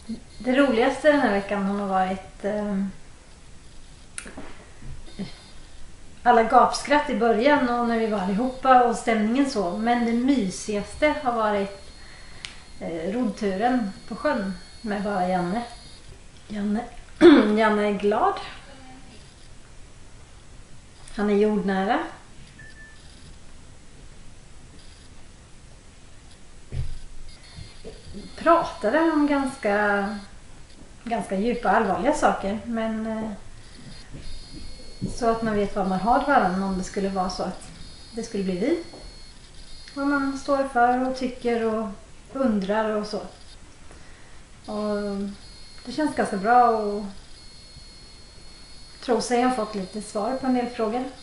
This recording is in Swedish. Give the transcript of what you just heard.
Det roligaste den här veckan har varit alla gapskratt i början och när vi var allihopa och stämningen så. Men det mysigaste har varit roddturen på sjön med bara Janne. Janne är glad. Han är jordnära. Pratade om ganska djupa allvarliga saker, men så att man vet vad man har varandra om det skulle vara så att det skulle bli vi. Vad man står för och tycker och undrar och så. Och det känns ganska bra och tror sig ha fått lite svar på en del frågor.